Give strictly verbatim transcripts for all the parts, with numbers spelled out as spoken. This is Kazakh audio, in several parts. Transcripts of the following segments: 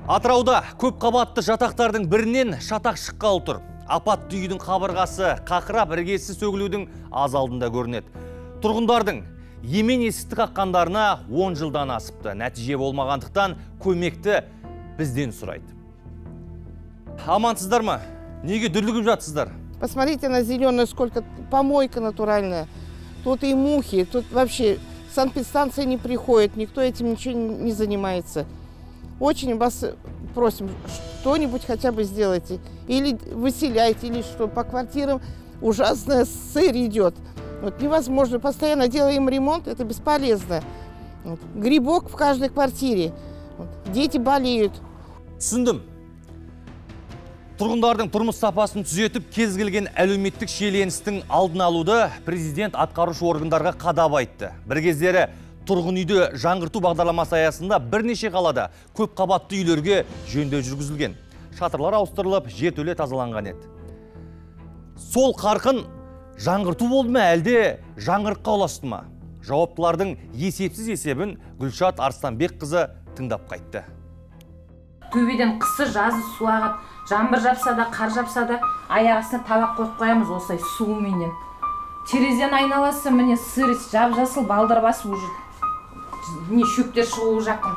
Атырауда көп қабатты жатақтардың бірінен шатақ шыққалы тұр. Апатты үйдің қабырғасы қақырап іргесі сөгілудің аз алдында көрінеді. Тұрғындардың емен есікті қаққандарына он жылдан асыпты. Нәтиже болмағандықтан көмекті бізден сұрайды. Амансыздар ма? Неге дүрлігіп жатсыздар? Посмотрите на зеленую, сколько помойка натуральная. Тут и мухи, тут вообще санэпидстанция не приходит, никто этим ничего не занимается. Очень вас просим, что-нибудь хотя бы сделайте. Или выселяйте, или что. По квартирам ужасная сыр идет. Вот невозможно. Постоянно делаем ремонт, это бесполезно. Вот. Грибок в каждой квартире. Вот. Дети болеют. Түсіндім. Тұрғындардың тұрмыс сапасын түзетіп, кез келген әлеуметтік шиеленістің алдын алуды президент атқарушы органдарға қадап айтты. Bir кездері тұрғын үйді жаңғырту бағдарламасы аясында бірнеше қалада көп қабатты үйлерге жөндеу жүргізілген. Шатырлар ауыстырылып, жертөле тазаланған еді. Сол қарқын жаңғырту болды ма, әлде жаңғырыққа ұласты ма? Жауаптылардың есепсіз есебін Гүлшат Арыстанбекқызы тыңдап қайтты. Төбеден қысы жазы су ағып, жаңбыр жапса да, қар жапса да, аяқ астына табақ қойып қоямыз осылай суыменен. Терезен айналасы міне сырыс, жап-жасыл балдар басып уже не шөптер шығуы жақын.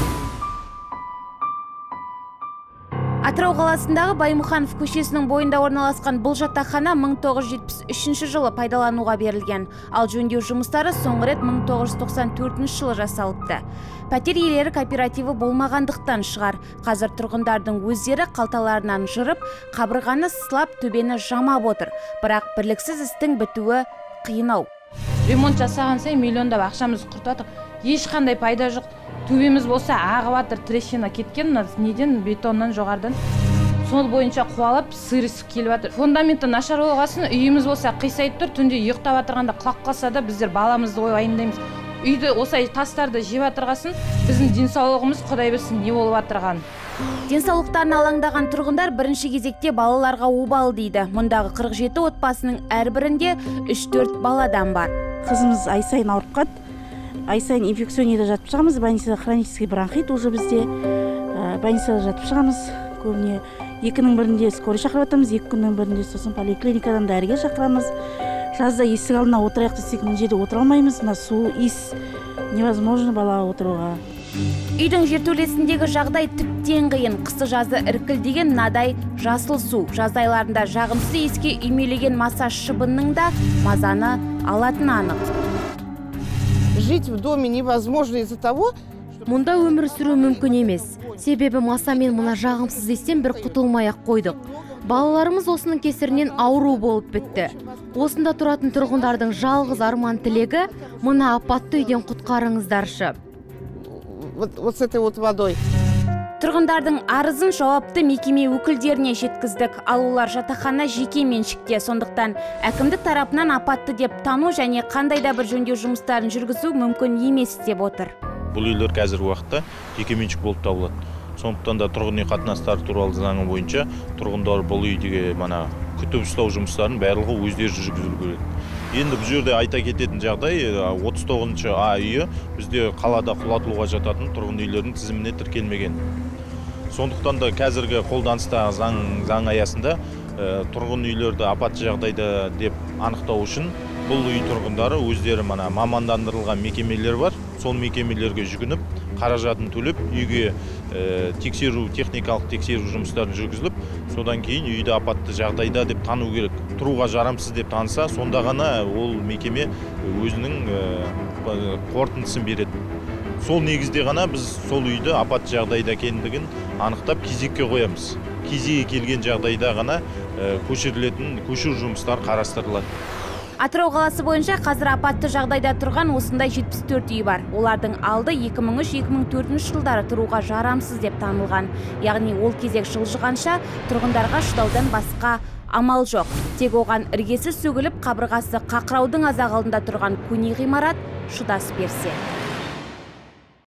Атырау қаласындағы Баймұханов көшесінің бойында орналасқан бұл жатақхана мың тоғыз жүз жетпіс үшінші жылы пайдалануға берілген. Ал жөндеу жұмыстары соңғы рет мың тоғыз жүз тоқсан төртінші жылы жасалыпты. Пәтер иелері кооперативі болмағандықтан шығар. Қазір тұрғындардың өздері қалталарынан жырып, қабырғаны сылап, төбені жамап отыр. Бірақ бірліксіз істің бітуі қиынау. Ремонт жасаған сайын миллиондап ақшамыз құртадық. Ешқандай пайда жоқ. Төбеміз болса ағып жатыр, трещина кеткен, неден бетоннан жоғардан. Сол бойынша қуалап, сырыс келіп жатыр. Фундаменті нашар болғасын, үйіміз болса қисайып тұр, түнде ұйықтап жатырғанда құлап қалса да біздер баламызды уайымдаймыз. Үйді осай тастарды жеп жатырғасын, біздің денсаулығымыз Құдай білсін не болып жатырған. Денсаулықтарына алаңдаған тұрғындар бірінші кезекте балаларға обал дейді. Мұндағы қырық жеті отбасының әрбірінде үш төрт баладан бар. Қызымыз ай сайын ауырып қалды. Ай сайын инфекционныйда жатып шығамыз, больницада хронический бронхит уже бізде. Больницада жатып шығамыз. Көбіне екінің бірінде скорый шақырып жатамыз, екі күннің бірінде сосын поликлиникадан дәрігер шақырамыз. Жазда есік алдына отырайық десек, мына жерде отыра алмаймыз. Мына су, иіс невозможно балаға отыруға. Үйдің жертөлесіндегі жағдай тіптен қиын. Қысы жазы іркілдеген надай жасыл су. Жаз айларында жағымсыз иіске үймелеген массаж шыбынның да мазаны алатыны анық. Жить в доме невозможно из-за того, мұнда өмір сүру мүмкін емес. Себебі масамен мұна жағымсыз иістен бір құтылмай-ақ қойдық. Балаларымыз осының кесірінен ауру болып бітті. Осында тұратын тұрғындардың жалғыз арман тілегі мұна апатты үйден құтқарыңыздаршы. Вот, вот с этой вот водой. Тұрғындардың арызын жауапты мекеме өкілдеріне жеткіздік. Ал олар жатақхана жеке меншікте. Сондықтан әкімдік тарапынан апатты деп тану және қандай да бір жөндеу жұмыстарын жүргізу мүмкін емес деп отыр. Бұл үйлер қазіргі уақытта жеке меншік болып табылады. Сондықтан да тұрғын үй қатынастары туралы заңы бойынша тұрғындар бұл үйдегі мана күтіп ұстау жұмыстарын барлығы өздері жүргізілу керек. Енді бұл жерде айта кететін жағдай отыз тоғызыншы А үйі бізде қалада құлатылуға жататын тұрғын үйлердің тізіміне тіркелмеген. Сондықтан да қазіргі қолданыстағы заң, заң аясында тұрғын үйлерді апатты жағдайда деп анықтау үшін бұл үй тұрғындары өздері мана мамандандырылған мекемелер бар. Сол мекемелерге жүгініп, қаражатын төлеп, үйге ә, тексеру, техникалық тексеру жұмыстарын жүргізіліп, содан кейін үйді апатты жағдайда деп тану керек. Тұруға жарамсыз деп таныса, сонда ғана ол мекеме өзінің ә, қорытындысын береді. Сол негізде ғана біз сол үйді апатты жағдайда екендігін анықтап кезекке қоямыз. Кезегі келген жағдайда ғана ә, көшірілетін көшіру жұмыстар қарастырылады. Атырау қаласы бойынша қазір апатты жағдайда тұрған осындай жетпіс төрт үй бар. Олардың алды екі мың үш екі мың төртінші жылдары тұруға жарамсыз деп танылған. Яғни ол кезек жылжығанша тұрғындарға шыдаудан басқа амал жоқ. Тек оған іргесі сөгіліп, қабырғасы қақыраудың аз алдында тұрған көне ғимарат шыдас берсе.